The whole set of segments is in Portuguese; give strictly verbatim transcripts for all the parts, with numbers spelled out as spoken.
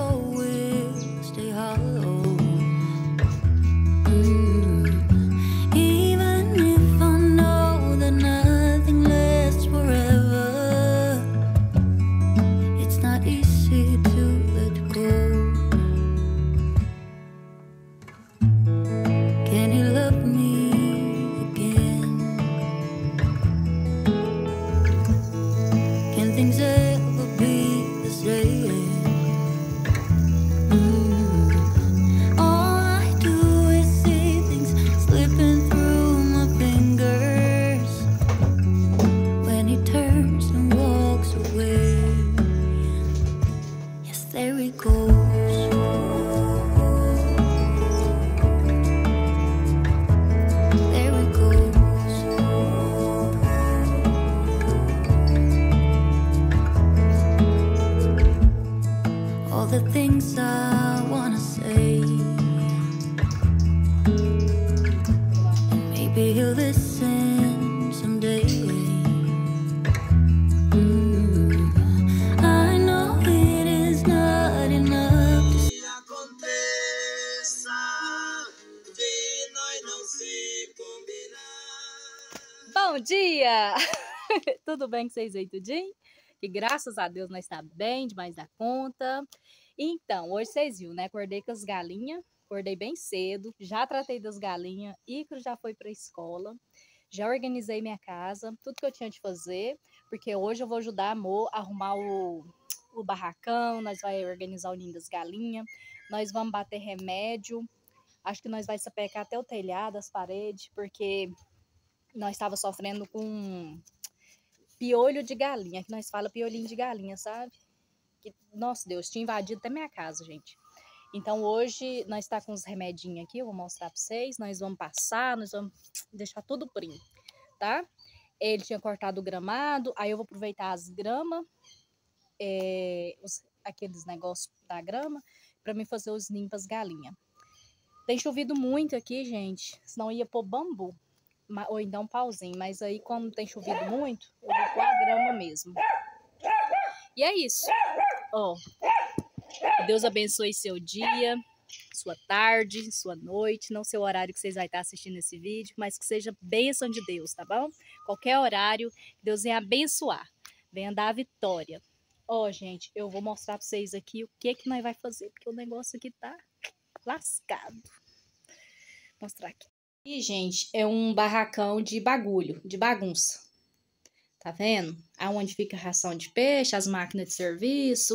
soul will stay hollow. Mm. Even if I know that nothing lasts forever, it's not easy to let go. Can you love me again? Can things ever be the same? Mm. All I do is see things slipping through my fingers when he turns and walks away. Yes, there he goes. There he goes. All the things I wanna say, and maybe he'll listen someday. Mm. I know it is not enough to Que aconteça de nós não se combinar. Bom dia! Tudo bem com vocês aí, tudinho? Que graças a Deus nós está bem, demais da conta. Então, hoje vocês viram, né? Acordei com as galinhas, acordei bem cedo, já tratei das galinhas, Icaro já foi para a escola, já organizei minha casa, tudo que eu tinha de fazer, porque hoje eu vou ajudar a Amor a arrumar o, o barracão, nós vamos organizar o ninho das galinhas, nós vamos bater remédio, acho que nós vamos sapecar até o telhado, as paredes, porque nós estava sofrendo com piolho de galinha, que nós fala piolinho de galinha, sabe? Que, nossa Deus, tinha invadido até minha casa, gente. Então hoje nós tá com os remedinhos aqui, eu vou mostrar pra vocês, nós vamos passar, nós vamos deixar tudo prim, tá? Ele tinha cortado o gramado, aí eu vou aproveitar as gramas, é, os, aqueles negócios da grama, pra mim fazer os ninhos pras galinhas. Tem chovido muito aqui, gente, senão ia pôr bambu, ou então pauzinho, mas aí quando tem chovido muito, eu vou pôr a grama mesmo. E é isso. Ó, que Deus abençoe seu dia, sua tarde, sua noite, não sei o horário que vocês vão estar assistindo esse vídeo, mas que seja bênção de Deus, tá bom? Qualquer horário, Deus venha abençoar, venha dar a vitória. Ó, gente, eu vou mostrar pra vocês aqui o que que nós vai fazer, porque o negócio aqui tá lascado. Vou mostrar aqui. E, gente, é um barracão de bagulho, de bagunça. Tá vendo? Aonde fica a ração de peixe, as máquinas de serviço.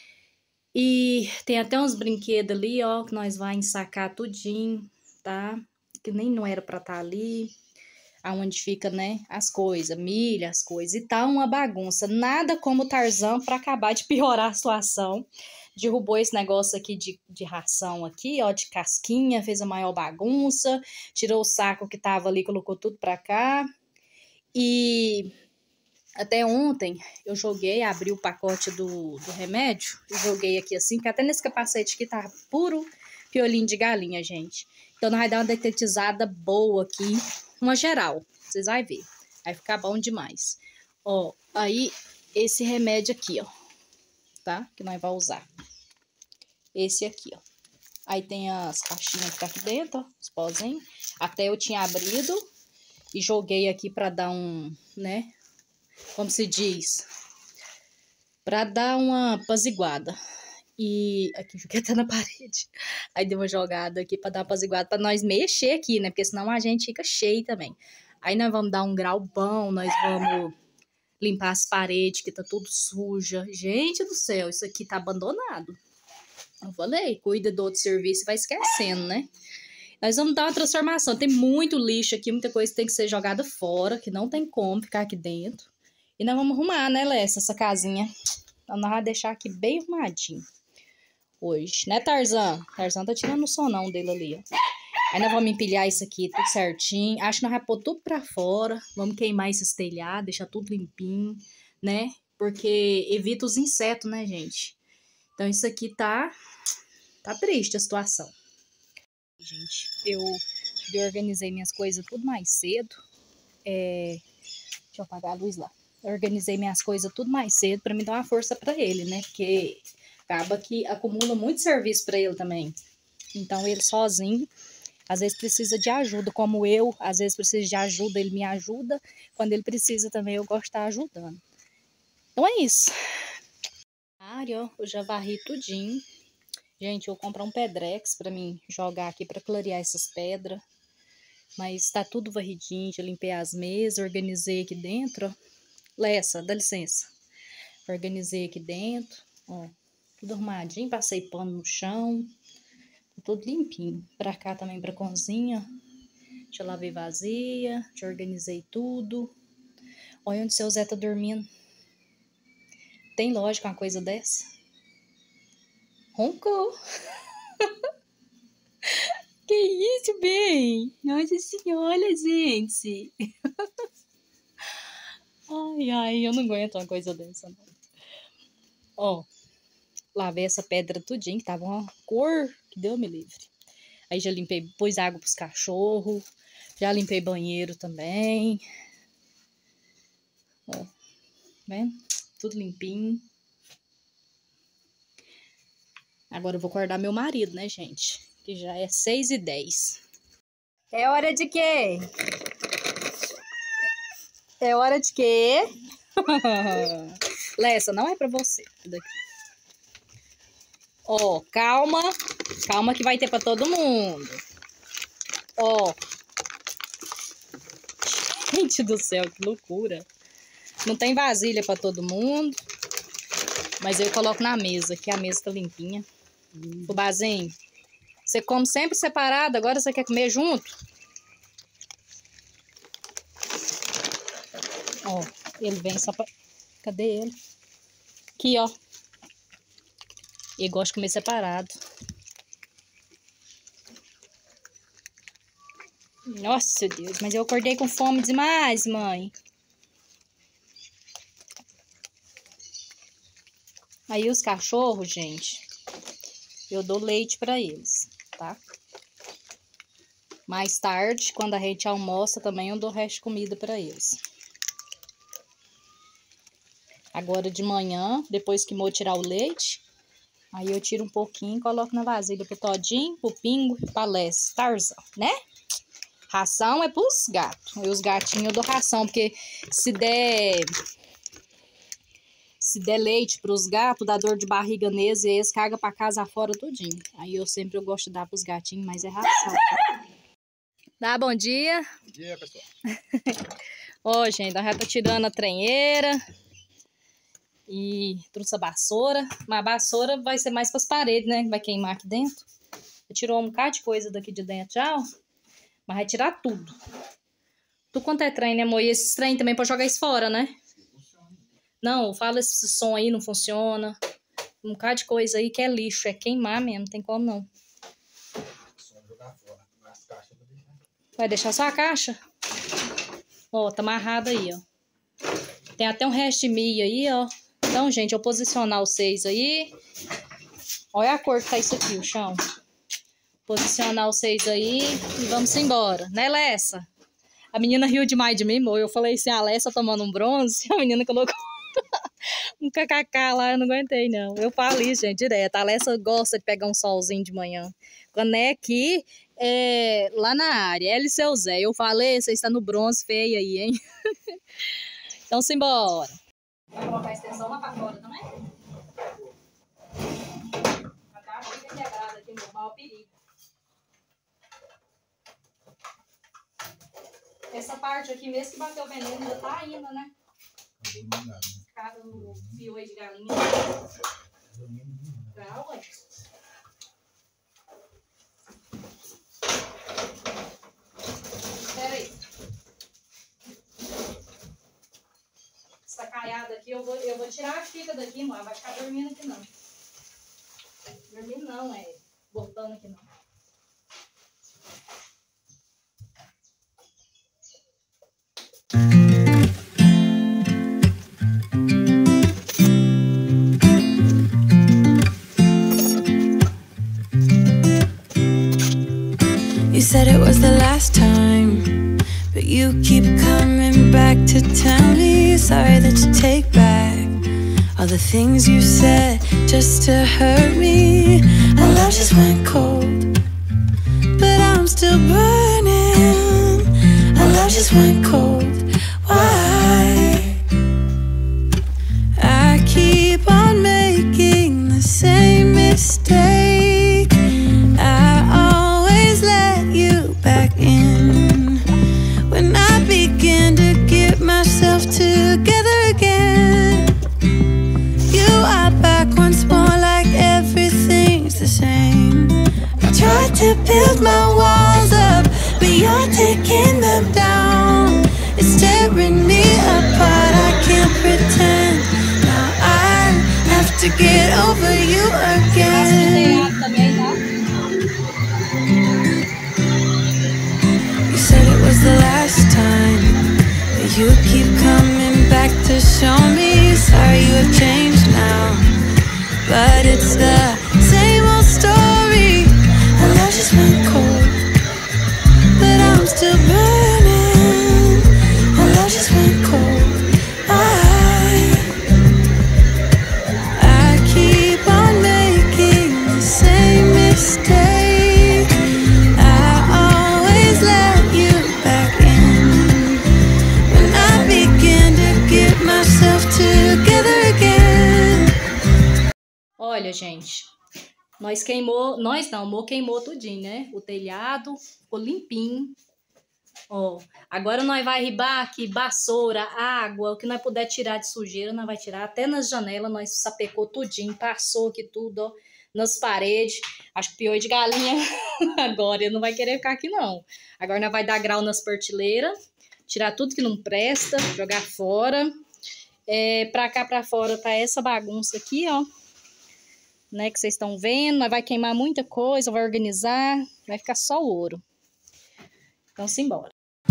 E tem até uns brinquedos ali, ó, que nós vamos ensacar tudinho, tá? Que nem não era pra estar ali. Aonde fica, né, as coisas, milho, as coisas. E tá uma bagunça. Nada como o Tarzan pra acabar de piorar a situação. Derrubou esse negócio aqui de, de ração aqui, ó, de casquinha, fez a maior bagunça. Tirou o saco que tava ali, colocou tudo pra cá. E até ontem eu joguei, abri o pacote do, do remédio e joguei aqui assim, que até nesse capacete aqui tá puro piolinho de galinha, gente. Então nós vamos dar uma detetizada boa aqui, uma geral, vocês vão ver. Vai ficar bom demais. Ó, aí esse remédio aqui, ó, tá? Que nós vamos usar. Esse aqui, ó. Aí tem as caixinhas que tá aqui dentro, ó, os pozinhos. Até eu tinha abrido e joguei aqui pra dar um, né, como se diz, pra dar uma apaziguada. E aqui, joguei até na parede. Aí dei uma jogada aqui pra dar uma apaziguada, pra nós mexer aqui, né? Porque senão a gente fica cheio também. Aí nós vamos dar um grau bom, nós vamos limpar as paredes, que tá tudo suja. Gente do céu, isso aqui tá abandonado. Eu falei, cuida do outro serviço e vai esquecendo, né? Nós vamos dar uma transformação. Tem muito lixo aqui, muita coisa que tem que ser jogada fora, que não tem como ficar aqui dentro. E nós vamos arrumar, né, Lessa, essa casinha. Então nós vamos deixar aqui bem arrumadinho hoje, né, Tarzan? Tarzan tá tirando o sonão dele ali, ó. Aí nós vamos empilhar isso aqui tudo certinho. Acho que nós vamos pôr tudo pra fora. Vamos queimar esses telhados, deixar tudo limpinho, né? Porque evita os insetos, né, gente? Então isso aqui tá, tá triste a situação. Gente, eu, eu organizei minhas coisas tudo mais cedo. É, deixa eu apagar a luz lá. Eu organizei minhas coisas tudo mais cedo pra me dar uma força pra ele, né? Porque acaba que acumula muito serviço para ele também. Então, ele sozinho, às vezes precisa de ajuda, como eu, às vezes precisa de ajuda, ele me ajuda. Quando ele precisa também, eu gosto de estar ajudando. Então, é isso. Ó, eu já varri tudinho. Gente, eu vou comprar um Pedrex para mim jogar aqui para clarear essas pedras. Mas tá tudo varridinho, já limpei as mesas, organizei aqui dentro, ó. Lessa, dá licença. Organizei aqui dentro, ó, tudo arrumadinho, passei pano no chão, tá tudo limpinho. Pra cá também, pra cozinha, já lavei vazia, já organizei tudo. Olha onde o seu Zé tá dormindo. Tem lógica uma coisa dessa? Roncou. Que isso, bem? Nossa senhora, gente. Ai, ai, eu não aguento uma coisa dessa, não. Ó, lavei essa pedra tudinho, que tava uma cor que Deus me livre. Aí já limpei, pus água pros cachorros, já limpei banheiro também. Ó, vendo? Tudo limpinho. Agora eu vou acordar meu marido, né, gente? Que já é seis e dez. É hora de quê? É hora de quê? Lessa, não é pra você. Daqui. Ó, calma. Calma que vai ter pra todo mundo. Ó. Gente do céu, que loucura. Não tem vasilha pra todo mundo. Mas eu coloco na mesa, que a mesa tá limpinha. Hum. Fubazinho, você come sempre separado, agora você quer comer junto? Ó, ele vem só pra... Cadê ele? Aqui, ó. Ele gosta de comer separado. Nossa, Deus, mas eu acordei com fome demais, mãe. Aí os cachorros, gente, eu dou leite pra eles, tá? Mais tarde, quando a gente almoça, também eu dou resto de comida pra eles. Agora de manhã, depois que eu tirar o leite, aí eu tiro um pouquinho e coloco na vasilha pro Todinho, pro Pingo, pra Lessa, Tarzan, né? Ração é pros gatos. E os gatinhos eu dou ração, porque se der... Se der leite pros gatos, dá dor de barriga neles e eles cagam pra casa fora tudinho. Aí eu sempre eu gosto de dar pros gatinhos, mas é ração. Dá bom dia. Bom dia, pessoal. Ó, gente, nós já tá tirando a trenheira. E trouxe a vassoura. Mas a vassoura vai ser mais pras paredes, né? Vai queimar aqui dentro. Tirou um bocado de coisa daqui de dentro já, ó. Mas vai tirar tudo. Tudo quanto é trem, né, amor? E esses trem também pode jogar isso fora, né? Não, fala esse som aí, não funciona. Um bocado de coisa aí que é lixo, é queimar mesmo, não tem como não. Vai deixar só a caixa? Ó, tá amarrado aí, ó. Tem até um resto de milho aí, ó. Então, gente, eu vou posicionar os seis aí. Olha a cor que tá isso aqui, o chão. Posicionar os seis aí e vamos embora, né, Lessa? A menina riu demais de mim, amor. Eu falei assim, a Lessa tomando um bronze, a menina colocou um kkk lá, eu não aguentei, não. Eu falo isso, gente, direto. A Lessa gosta de pegar um solzinho de manhã. Quando é aqui, é, lá na área, ela e seu Zé. Eu falei, você está no bronze feio aí, hein? Então, simbora. Vai colocar a extensão lá pra fora também? A caixa fica quebrada aqui, meu maior perigo. Essa parte aqui, mesmo que bateu o veneno, ainda tá ainda, né? Cada no fio aí de galinha. Tá, ué. Espera aí. Essa caiada aqui, eu vou, eu vou tirar a fica daqui, mano. Vai ficar dormindo aqui, não. Dormindo não, é. Botando aqui, não. You said it was the last time, but you keep coming back to tell me you're sorry that you take back all the things you said. just to hurt me. Our love just went cold, but I'm still burning. Our love just went cold. Why? I keep on making the same mistake. I always let you back in when I begin to get myself together again. You are back once more, like everything's the same. I tried to build my walls up, but you're taking them down. It's tearing me apart, I can't pretend. Now I have to get over you again. You said it was the last time, but you keep coming back to show me. Sorry you have changed now, but it's the same old story. Our love just went cold, but I'm still burning. Our love just went cold. I, I keep on making the same mistake. I always let you back in when I begin to get myself together again. Olha, gente, nós queimou, nós não, o Mo queimou tudinho, né? O telhado ficou limpinho. Ó, agora nós vai ribar aqui vassoura, água, o que nós puder tirar de sujeira, nós vai tirar. Até nas janelas nós sapecou tudinho, passou aqui tudo, ó, nas paredes. Acho que pior de galinha agora, ele não vai querer ficar aqui não. Agora nós vai dar grau nas prateleiras, tirar tudo que não presta, jogar fora. É, pra cá, pra fora, tá essa bagunça aqui, ó. Né, que vocês estão vendo, nós vai queimar muita coisa, vai organizar, vai ficar só o ouro. Então, simbora.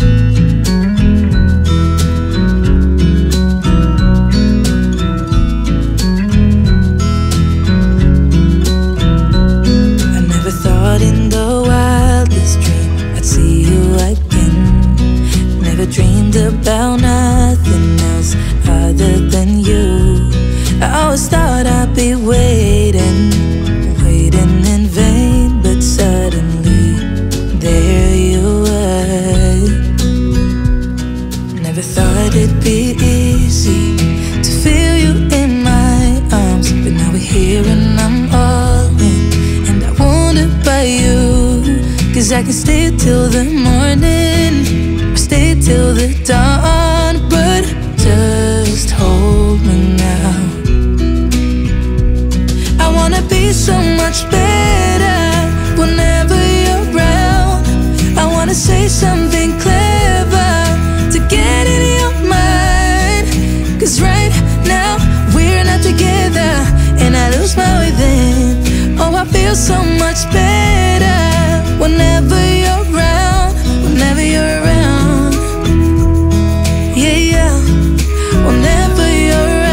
I never thought in the wildest dream I'd see you again. Never dreamed about nothing else other than you. I always thought I'd be waiting, waiting in vain, but suddenly there you were. Never thought it'd be easy to feel you in my arms, but now we're here and I'm all in, and I wonder about you. Cause I can stay till the morning, or stay till the dawn, but just hold me now. I wanna be so much better whenever you're around. I wanna say something clever to get in your mind. Cause right now we're not together, and I lose my way then. Oh, I feel so much better whenever you're around, whenever you're around. Yeah, yeah, whenever you're around.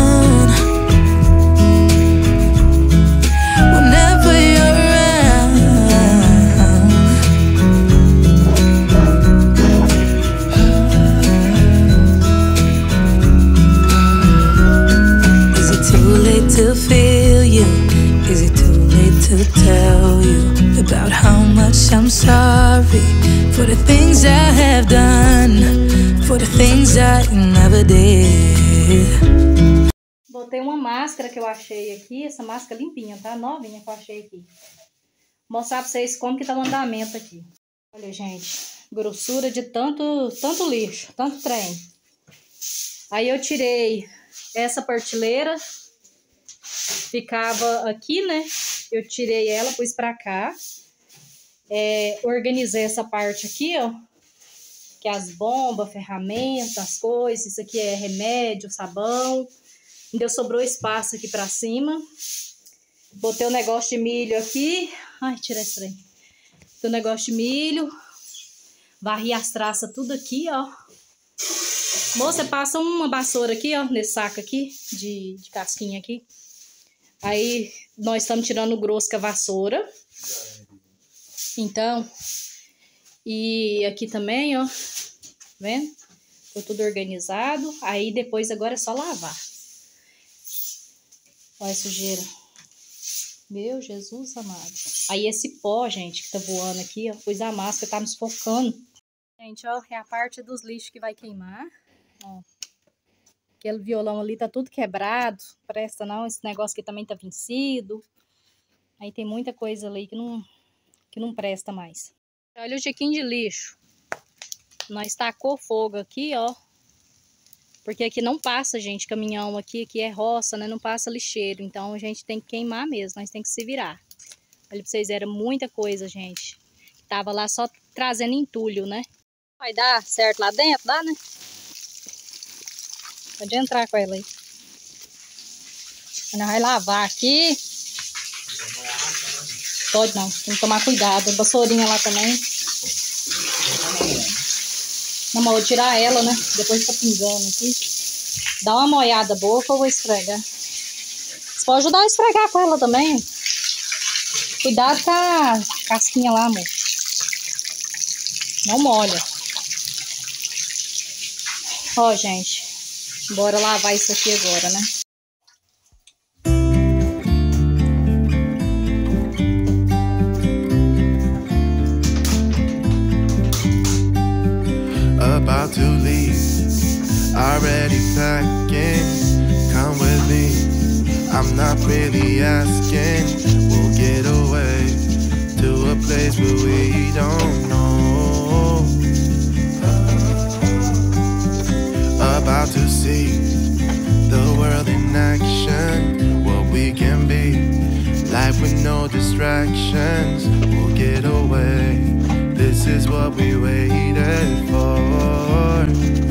To feel you, is it too late to tell you about how much I'm sorry for the things I have done, for the things I never did. Botei uma máscara que eu achei aqui, essa máscara limpinha, tá? Novinha que eu achei aqui. Vou mostrar pra vocês como que tá o andamento aqui. Olha, gente, grossura de tanto, tanto lixo, tanto trem. Aí eu tirei essa prateleira. Ficava aqui, né? Eu tirei ela, pus pra cá. É, organizei essa parte aqui, ó. Que é as bombas, ferramentas, as coisas. Isso aqui é remédio, sabão. Ainda sobrou espaço aqui pra cima. Botei o negócio de milho aqui. Ai, tira esse trem. Botei o negócio de milho. Varri as traças tudo aqui, ó. Moça, passa uma vassoura aqui, ó. Nesse saco aqui, de, de casquinha aqui. Aí, nós estamos tirando o grosso com a vassoura. Então, e aqui também, ó. Tá vendo? Ficou tudo organizado. Aí, depois, agora é só lavar. Olha a sujeira. Meu Jesus amado. Aí esse pó, gente, que tá voando aqui, ó, pus a máscara, tá me sufocando. Gente, ó, é a parte dos lixos que vai queimar. Ó. Aquele violão ali tá tudo quebrado. Presta não, esse negócio aqui também tá vencido. Aí tem muita coisa ali que não, que não presta mais. Olha o jequinho de lixo. Nós tacou fogo aqui, ó. Porque aqui não passa, gente, caminhão aqui, aqui é roça, né? Não passa lixeiro. Então a gente tem que queimar mesmo, nós tem que se virar. Olha pra vocês, era muita coisa, gente. Tava lá só trazendo entulho, né? Vai dar certo lá dentro? Dá, né? Pode entrar com ela aí. Nós vai lavar aqui. Pode não, tem que tomar cuidado. A vassourinha lá também. Não, mas vou tirar ela, né? Depois tá pingando aqui. Dá uma molhada boa que eu vou esfregar. Você pode ajudar a esfregar com ela também. Cuidado com a casquinha lá, amor. Não molha. Ó, gente. Bora lavar isso aqui agora, né? About to leave, already packing, come with me, I'm not really asking, we'll get away, to a place where we don't know, about to see, the world in action, what we can be, life with no distractions, we'll get away. This is what we waited for.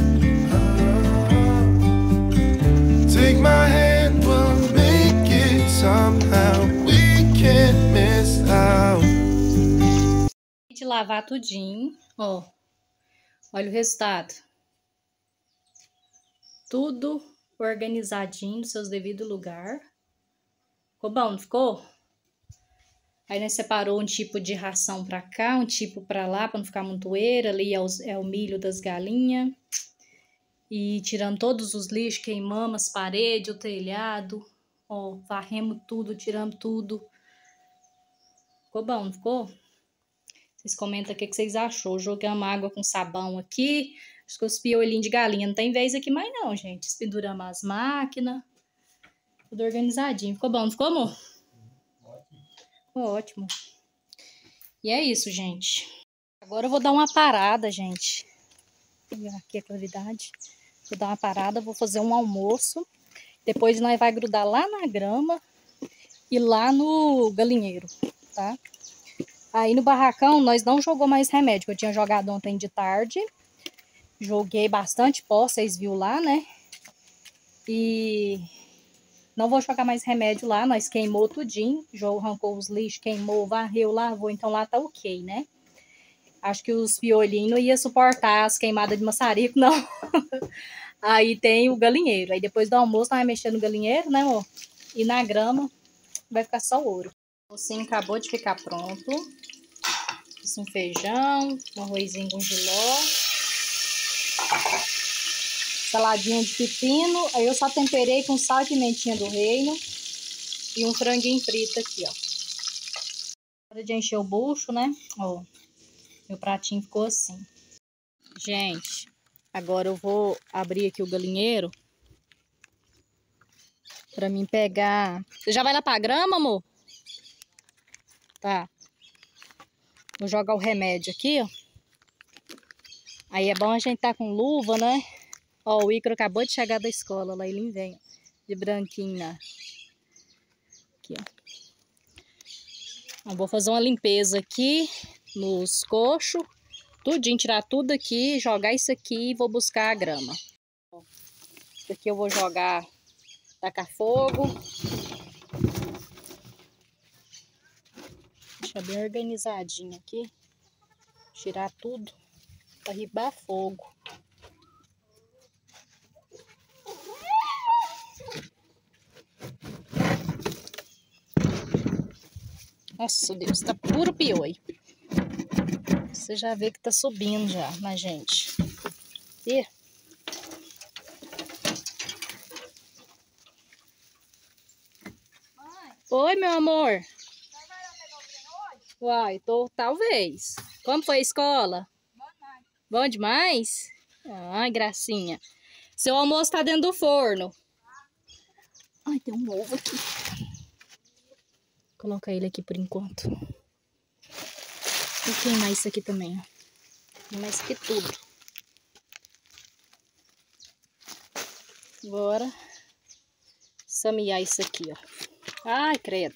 Take my hand, we'll make it somehow. We can't miss out. De lavar tudinho, ó. Olha o resultado. Tudo organizadinho no seus devidos lugar. Ficou bom, não ficou? Aí, né, separou um tipo de ração pra cá, um tipo pra lá, pra não ficar montoeira. Ali é, os, é o milho das galinhas. E tirando todos os lixos, queimamos as paredes, o telhado. Ó, varremos tudo, tiramos tudo. Ficou bom, não ficou? Vocês comentam o que vocês achou. Jogamos água com sabão aqui. Acho que os piolinhos de galinha não tem vez aqui mais não, gente. Penduramos as máquinas. Tudo organizadinho. Ficou bom, não ficou, amor? Ótimo. E é isso, gente. Agora eu vou dar uma parada, gente. Vou pegar aqui a claridade. Vou dar uma parada, vou fazer um almoço. Depois nós vai grudar lá na grama e lá no galinheiro, tá? Aí no barracão nós não jogou mais remédio, que eu tinha jogado ontem de tarde. Joguei bastante pó, vocês viram lá, né? E... não vou jogar mais remédio lá, nós queimou tudinho. João arrancou os lixos, queimou, varreu, lavou, então lá tá ok, né? Acho que os piolinhos não iam suportar as queimadas de maçarico, não. Aí tem o galinheiro. Aí depois do almoço nós vamos mexer no galinheiro, né, amor? E na grama vai ficar só ouro. O docinho acabou de ficar pronto. Fiz um feijão, um arrozinho com jiló. Saladinha de pepino, aí eu só temperei com sal e pimentinha do reino. E um franguinho frito aqui, ó. Hora de encher o bucho, né? Ó, meu pratinho ficou assim. Gente, agora eu vou abrir aqui o galinheiro. Pra mim pegar... Você já vai lá pra grama, amor? Tá. Vou jogar o remédio aqui, ó. Aí é bom a gente tá com luva, né? Ó, o Ícaro acabou de chegar da escola, lá ele vem, de branquinho, né? Aqui, ó. Eu vou fazer uma limpeza aqui nos coxos, tudinho, tirar tudo aqui, jogar isso aqui e vou buscar a grama. Isso aqui eu vou jogar, tacar fogo. Deixa bem organizadinho aqui, tirar tudo, para ribar fogo. Nossa, Deus, tá puro pioi. Você já vê que tá subindo já na gente. E... Mãe. Oi, meu amor. Uai, tô, talvez. Como foi a escola? Bom demais? Ai, gracinha. Seu almoço tá dentro do forno. Ai, tem um ovo aqui. Vou colocar ele aqui por enquanto. Vou queimar isso aqui também, ó. Queimar isso aqui tudo. Agora, samear isso aqui, ó. Ai, credo.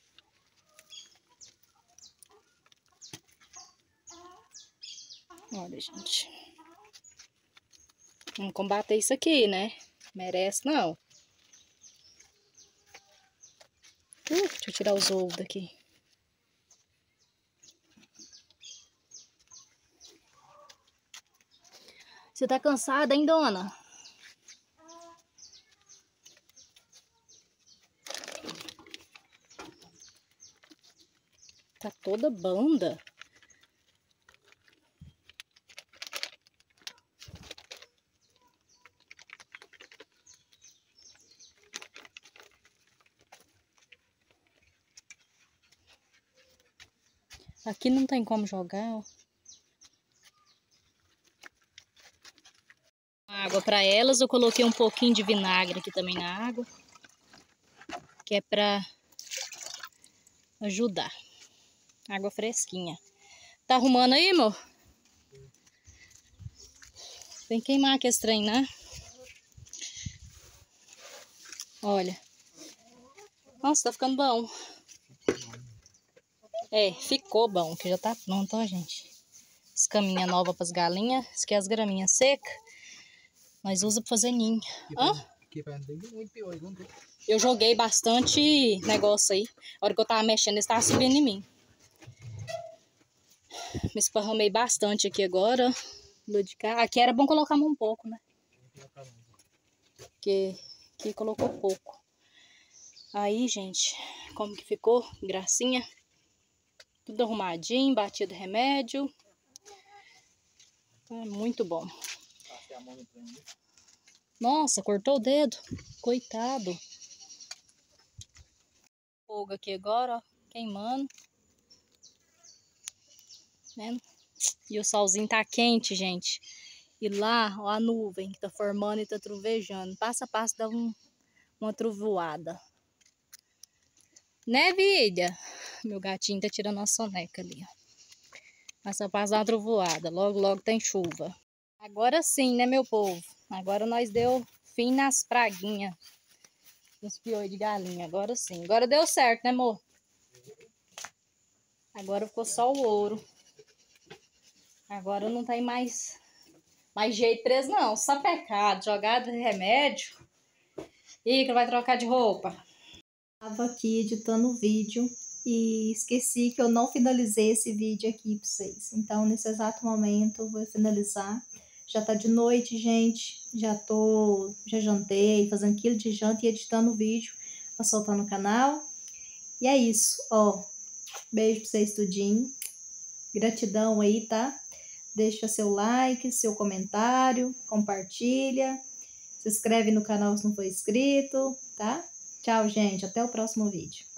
Olha, gente. Vamos combater isso aqui, né? Merece, não. Uh, deixa eu tirar os ovos daqui. Você tá cansada, hein, dona? Tá toda banda. Aqui não tem como jogar, ó. Água para elas, eu coloquei um pouquinho de vinagre aqui também na água, que é para ajudar. Água fresquinha. Tá arrumando aí, amor? Tem que queimar aqui esse trem, né? Olha. Nossa, tá ficando bom. É, ficou bom, que já tá pronto, ó, gente. As caminhas novas para as galinhas. Isso aqui é as graminhas secas. Nós usa para fazer ninho. Hã? Eu joguei bastante negócio aí. A hora que eu tava mexendo, eles estavam subindo em mim. Me esparramei bastante aqui agora. Aqui era bom colocar um pouco, né? Porque aqui colocou pouco. Aí, gente, como que ficou? Gracinha. Tudo arrumadinho, batido remédio. É muito bom. Nossa, cortou o dedo. Coitado. Fogo aqui agora, ó, queimando. Vendo? E o solzinho tá quente, gente. E lá, ó, a nuvem que tá formando e tá trovejando. Passo a passo dá um, uma trovoada. Né, Vídia? Meu gatinho tá tirando uma soneca ali, ó. Passo a passo dá uma trovoada. Logo, logo tem chuva. Agora sim, né, meu povo? Agora nós deu fim nas praguinhas. Nos piolhos de galinha. Agora sim. Agora deu certo, né, amor? Agora ficou só o ouro. Agora não tem mais, mais jeito preso, não. Só pecado. Jogado de remédio. Ih, que vai trocar de roupa. Estava aqui editando o vídeo e esqueci que eu não finalizei esse vídeo aqui para vocês. Então, nesse exato momento, eu vou finalizar. Já tá de noite, gente. Já tô, já jantei, fazendo quilo de janta e editando o vídeo para soltar no canal. E é isso, ó. Beijo pra vocês tudinho. Gratidão aí, tá? Deixa seu like, seu comentário, compartilha. Se inscreve no canal se não for inscrito, tá? Tchau, gente. Até o próximo vídeo.